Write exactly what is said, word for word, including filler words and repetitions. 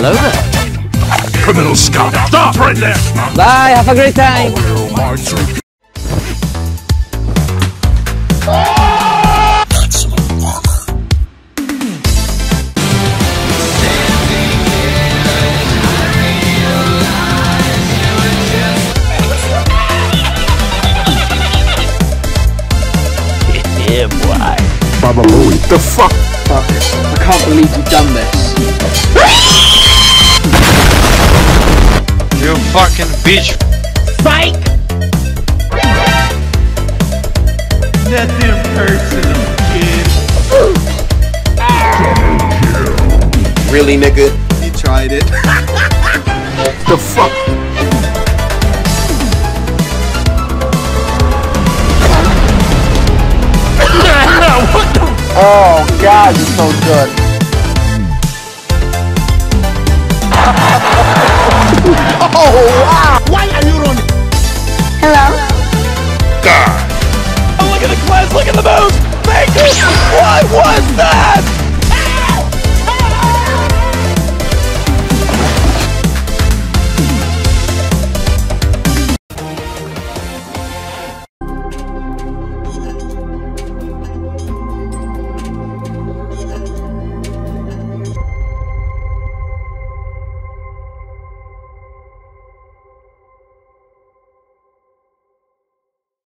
Hello there. Criminal scum! Stop right there! Bye, have a great time! Yeah, boy. Baba Louie, the fuck? Fuck it. I can't believe you've done this. You fucking bitch! Psych! Nothing personal, kid. Really, nigga? You tried it. The fuck? What the? Oh God, you're so good. Oh wow! Why are you running? Hello? God! Oh, look at the class, look at the moves! Thank you! What was that?